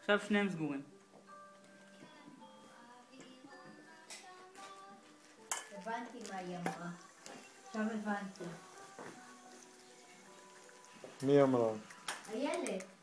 עכשיו שניהם סגורים. הבנתי מה היא אמרה. עכשיו הבנתי. מי אמרה? הילד.